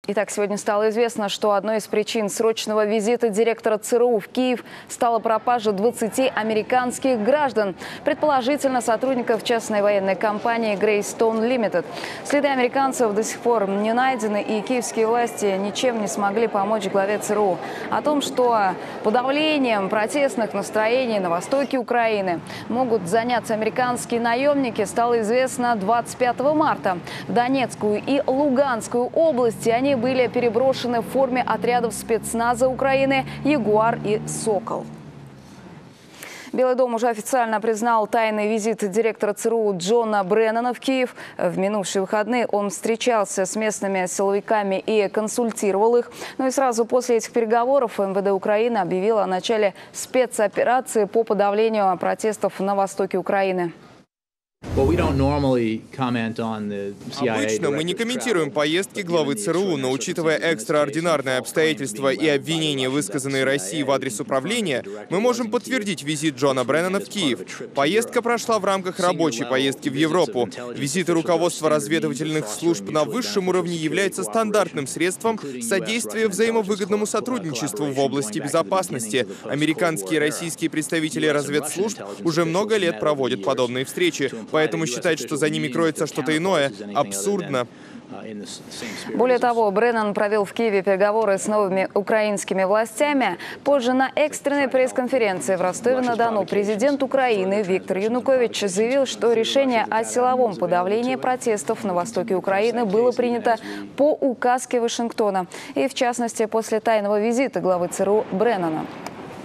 Итак, сегодня стало известно, что одной из причин срочного визита директора ЦРУ в Киев стала пропажа 20 американских граждан, предположительно сотрудников частной военной компании Greystone Limited. Следы американцев до сих пор не найдены, и киевские власти ничем не смогли помочь главе ЦРУ. О том, что подавлением протестных настроений на востоке Украины могут заняться американские наемники, стало известно 25 марта. В Донецкую и Луганскую области они были переброшены в форме отрядов спецназа Украины «Ягуар» и «Сокол». Белый дом уже официально признал тайный визит директора ЦРУ Джона Бреннана в Киев. В минувшие выходные он встречался с местными силовиками и консультировал их. Ну и сразу после этих переговоров МВД Украины объявило о начале спецоперации по подавлению протестов на востоке Украины. Обычно мы не комментируем поездки главы ЦРУ, но учитывая экстраординарные обстоятельства и обвинения, высказанные Россией в адрес управления, мы можем подтвердить визит Джона Бреннана в Киев. Поездка прошла в рамках рабочей поездки в Европу. Визиты руководства разведывательных служб на высшем уровне являются стандартным средством содействия взаимовыгодному сотрудничеству в области безопасности. Американские и российские представители разведслужб уже много лет проводят подобные встречи. Поэтому считать, что за ними кроется что-то иное, абсурдно. Более того, Бреннан провел в Киеве переговоры с новыми украинскими властями. Позже на экстренной пресс-конференции в Ростове-на-Дону президент Украины Виктор Янукович заявил, что решение о силовом подавлении протестов на востоке Украины было принято по указке Вашингтона. И в частности, после тайного визита главы ЦРУ Бреннана.